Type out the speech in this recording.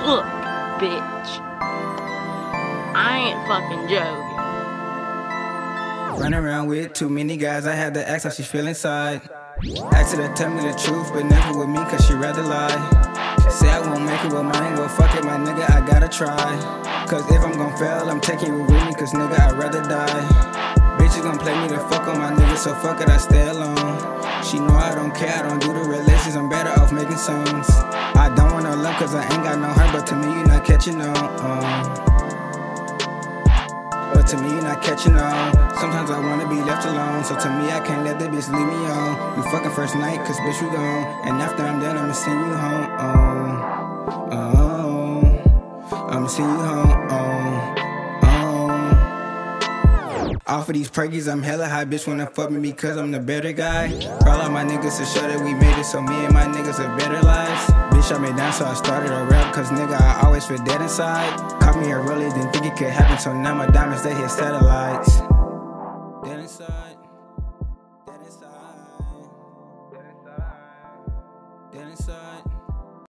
Look, bitch. I ain't fucking joking. Running around with too many guys, I had to ask how she feel inside. Asked her to tell me the truth, but never with me, cause she rather lie. Say I won't make it with mine, well fuck it, my nigga, I gotta try. Cause if I'm gon' fail, I'm taking you with me, cause nigga, I'd rather die. Bitches gon' play me to fuck on my nigga, so fuck it, I stay alone. She know I don't care, I don't do the relations, I'm better off making songs. I don't want no love cause I ain't got no heart, but to me you not catching on. But to me you not catching on. Sometimes I wanna be left alone, so to me I can't let that bitch leave me on. You fucking first night cause bitch you gone, and after I'm done I'ma send you home. I'ma send you home. Off of these perkies, I'm hella high, bitch wanna fuck me because I'm the better guy. Call out my niggas to show that we made it, so me and my niggas have better lives. Bitch shot me down, so I started a rap, cause nigga, I always feel dead inside. Caught me early, didn't think it could happen, so now my diamonds, they hit satellites. Dead inside, dead inside, dead inside, dead inside.